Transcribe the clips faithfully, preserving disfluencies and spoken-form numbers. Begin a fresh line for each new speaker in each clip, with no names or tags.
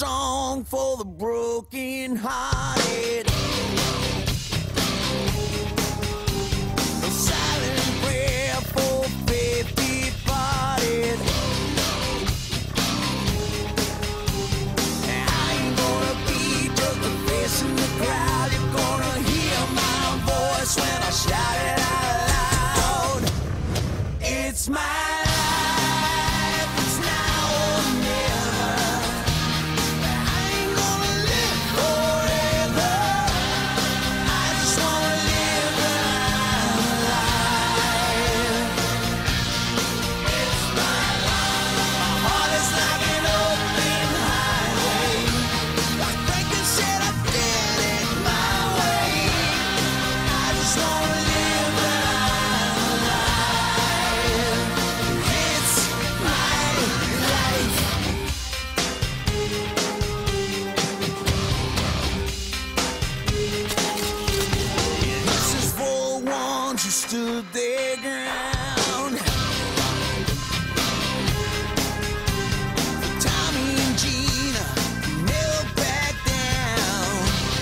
song for the broken hearted. A silent prayer for faith departed. And I ain't gonna be just a face in the crowd. You're gonna hear my voice when I shout it out loud. It's my stood their ground. Tommy and Gina never back down.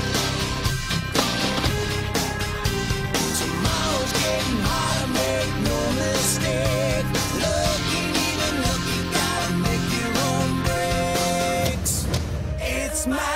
Tomorrow's getting harder, make no mistake. Looking, even looking, gotta make your own breaks. It's my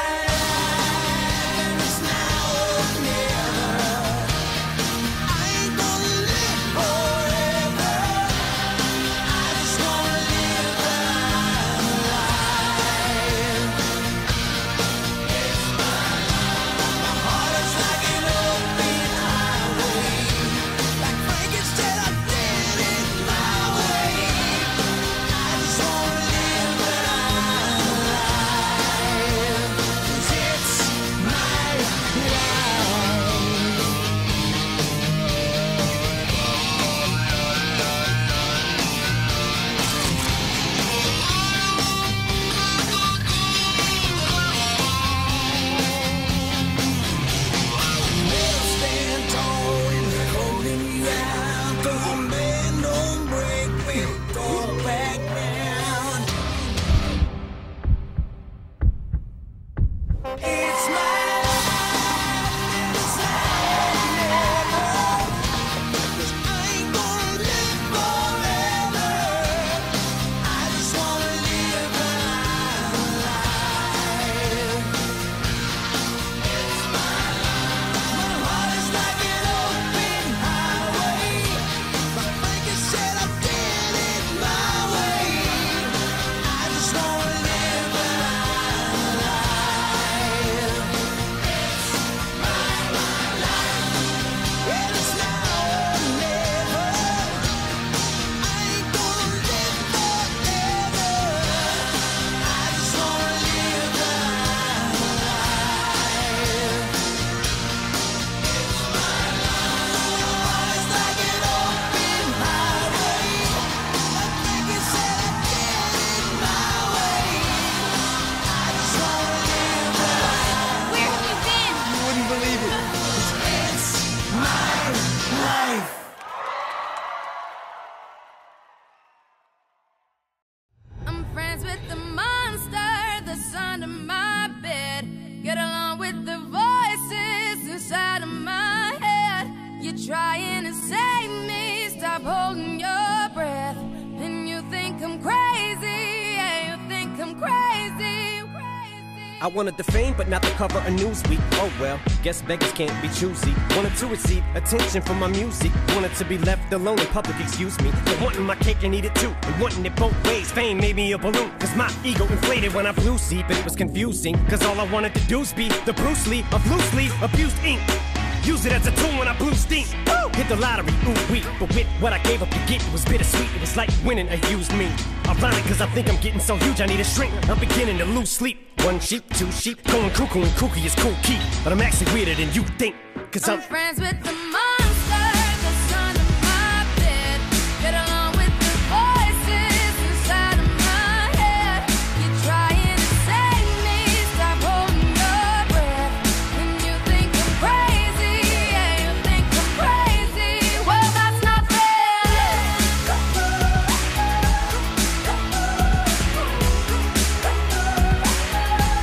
trying to save me, stop holding your breath. And you think I'm crazy, yeah, you think I'm crazy, crazy.
I wanted the fame, but not the cover of Newsweek. Oh well, guess beggars can't be choosy. Wanted to receive attention from my music. Wanted to be left alone in public, excuse me. But wanting my cake and eat it too, and wanting it both ways. Fame made me a balloon, cause my ego inflated when I flew see. But it was confusing, cause all I wanted to do was be the Bruce Lee of loosely abused ink. Use it as a tool when I blew steam. Woo! Hit the lottery, ooh wee. But with what I gave up to get, it was bittersweet. It was like winning a used me. Ironic, cause I think I'm getting so huge I need a shrink. I'm beginning to lose sleep. One sheep, two sheep, going cuckoo and kooky is cool key. But I'm actually weirder than you think. Cause I'm,
I'm friends with the monster that's under my bed. Get along with the voices inside of my head. You're trying to save me, stop holding your breath. And you think I'm crazy, yeah, you think I'm crazy. Well, that's not fair.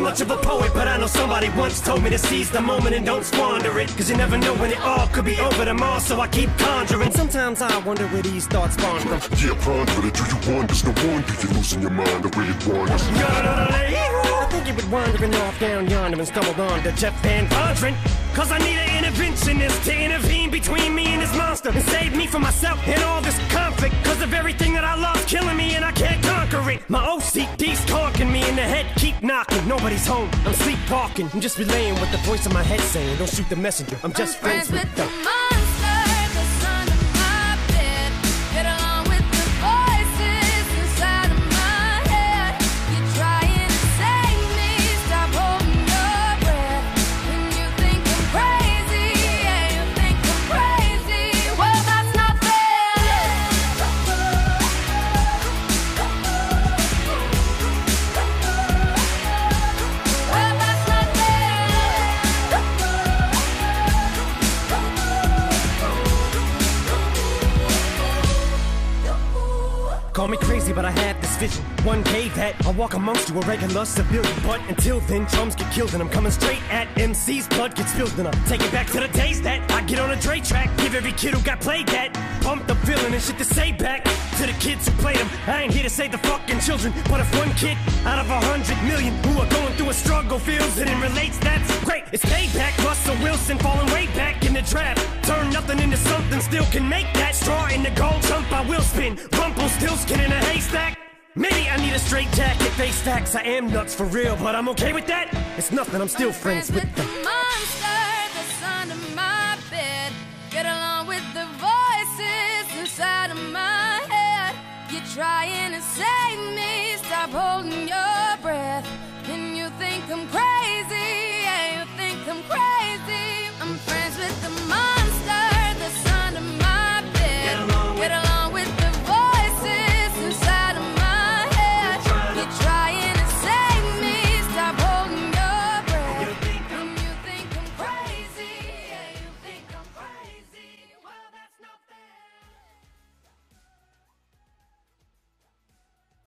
much of a poet, but I know somebody once told me to seize the moment and don't squander it. Cause you never know when it all could be over tomorrow, so I keep conjuring. Sometimes I wonder where these thoughts spawn from.
Yeah, ponder it, do you wonder? No wonder you're losing your mind the way it wanders.
I think you would wandering off down yonder and stumbled on to Jeff Van Vondren. Cause I need an interventionist to intervene between me and this monster and save me from myself and all this conflict. Cause of everything that I love killing me and I can't conquer it. My O C D's talking me in the head, keep knocking. Nobody's home, I'm sleepwalking. I'm just relaying what the voice in my head saying. Don't shoot the messenger, I'm just
I'm
friends,
friends
with
with
the
the monster that's under my bed. Get along with the voices inside of my head. You're trying to save me, stop holding your breath. And you think I'm crazy, yeah, you think I'm crazy. Well, that's not fair. Well, that's not
Call me crazy, but I had this vision. One day that I'll walk amongst you, a regular civilian. But until then, drums get killed and I'm coming straight at M C's. Blood gets spilled and I take it back to the days that I get on a Dre track. Give every kid who got played that pumped up feeling and shit to say back to the kids who played them. I ain't here to save the fucking children, but if one kid out of a hundred million who are going through a struggle feels it and relates, that's great. It's payback. Russell Wilson falling way back in the draft. Turn nothing into something, still can make that. Straw in the gold jump, I will spin. Rumple still skin in a haystack. Maybe I need a straight jacket, face facts. I am nuts for real, but I'm okay with that. It's nothing, I'm still
I'm
friends,
friends
with
with
the
the monster that's under my bed. Get along with the voices inside of my head. You're trying